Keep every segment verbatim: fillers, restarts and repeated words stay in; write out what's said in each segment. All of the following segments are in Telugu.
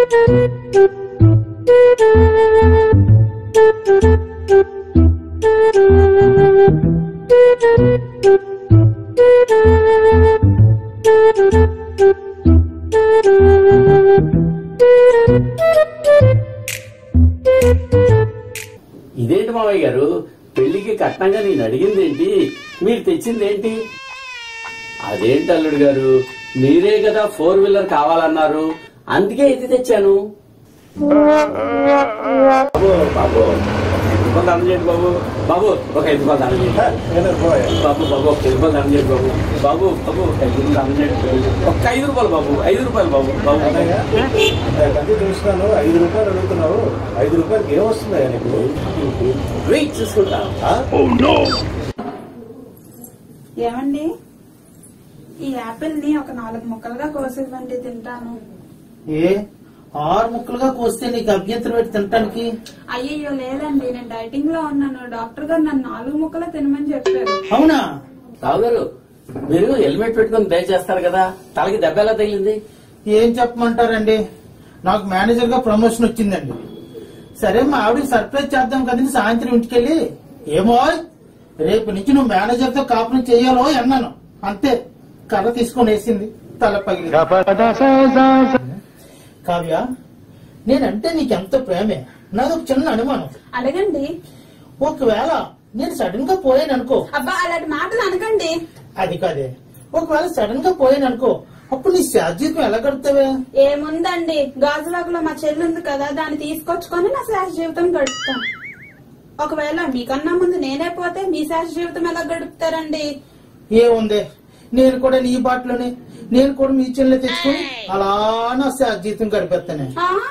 ఇదేంటి మావయ్య గారు, పెళ్లికి కట్నంగా నేను అడిగిందేంటి, మీరు తెచ్చిందేంటి? అదేంటి అల్లుడు గారు, మీరే కదా ఫోర్ వీలర్ కావాలన్నారు, అందుకే ఇది తెచ్చాను. బాబు బాబు ఐదు రూపాయలు దానం చేయండి బాబు. బాబు ఒక ఐదు రూపాయలు దానం చేయండి బాబు. బాబు ఒక ఐదు రూపాయలు దానం చేయండి బాబు. బాబు బాబు ఐదు రూపాయలు దానం చేయండి. ఒక్క ఐదు రూపాయలు బాబు, ఐదు రూపాయలు బాబు. బాబు కంటి చూస్తున్నాను, ఐదు రూపాయలు అడుగుతున్నావు, ఐదు రూపాయలకి ఏమొస్తుందా నీకు? వెయిట్ చూసుకుంటా. ఏమండి, ఈ యాపిల్ ని ఒక నాలుగు ముక్కలుగా కోసేవంటి తింటాను. ఏ ఆరు ముక్కలుగా కోస్తే నీకు అభ్యంతరం పెట్టి తినటానికి? అయ్యయ్యో లేదండి, నేను డైటింగ్ లో ఉన్నాను. డాక్టర్ గారు నన్ను నాలుగు ముక్కలు తినమని చెప్పారు. అవునా? రావు గారు, మీరు హెల్మెట్ పెట్టుకుని డ్రైవ్ చేస్తారు కదా, తలకి దెబ్బ ఎలా తగిలింది? ఏం చెప్పమంటారండి, నాకు మేనేజర్ గా ప్రమోషన్ వచ్చిందండి. సరే మా ఆవిడకి సర్ప్రైజ్ చేద్దాం కదండి సాయంత్రం ఇంటికెళ్ళి, ఏమో రేపు నుంచి నువ్వు మేనేజర్ తో కాపురం చెయ్యాలో అన్నాను. అంతే, కర్ర తీసుకొని వేసింది, తల పగిలి. కావ్య, నేనంటే నీకెంతో ప్రేమే, నాదొక చిన్న అనుమానం. అడగండి. ఒకవేళ నేను సడన్ గా పోయాను అనుకో. అబ్బా అలాంటి మాటలు అనకండి. అది కాదే, ఒకవేళ సడన్ గా పోయాను అనుకో, అప్పుడు నీ శాశ్వతం ఎలా గడుపుతావే? ఏముందండి, గాజువాకలో మా చెల్లి ఉంది కదా, దాన్ని తీసుకొచ్చుకొని నా శాశ్వత జీవితం గడుపుతాను. ఒకవేళ మీకన్నా ముందు నేనే పోతే మీ శాశ్వత జీవితం ఎలా గడుపుతారండి? ఏముంది, నేను కూడా నీ బాటలోనే, నేను కూడా మీ చెల్లె తెచ్చుకుని అలా నా జీతం గడిపేస్తానే.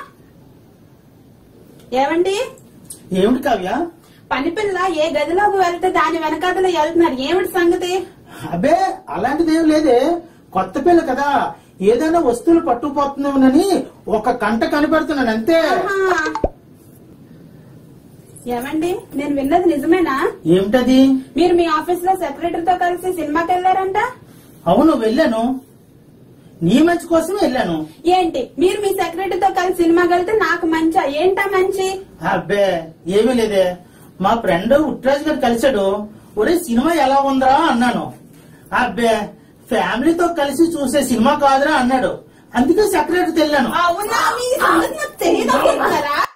ఏమండి? ఏమిటి కావ్య? పని పిల్ల ఏ గదిలోకి వెళ్తే దాని వెనకాతలో వెళ్తున్నారు, ఏమిటి సంగతి? అబ్బే అలాంటిదేం లేదే, కొత్త పిల్ల కదా, ఏదైనా వస్తువులు పట్టుకుపోతున్నామని ఒక కంట కనిపెడుతున్నాను అంతే. ఏమండి, నేను విన్నది నిజమేనా? ఏమిటది? మీరు మీ ఆఫీస్ లో సెక్రటరీతో కలిసి సినిమాకి వెళ్లారంట. అవును వెళ్ళాను, నీ మంచి కోసం వెళ్ళాను. ఏంటి, మీరు మీ సెక్రటరీతో కలిసి సినిమాకి వెళ్తే నాకు మంచా? ఏంటా మంచి? అబ్బే ఏమీ లేదే, మా ఫ్రెండ్ ఉట్రాజ్ గారు కలిశాడు, ఒరే సినిమా ఎలా ఉందా అన్నాను. అబ్బే ఫ్యామిలీతో కలిసి చూసే సినిమా కాదురా అన్నాడు, అందుకే సెక్రటరీతో వెళ్ళాను. అవునా, మీ సంగతి నాకు తెలియదు అనుకుంటున్నారా?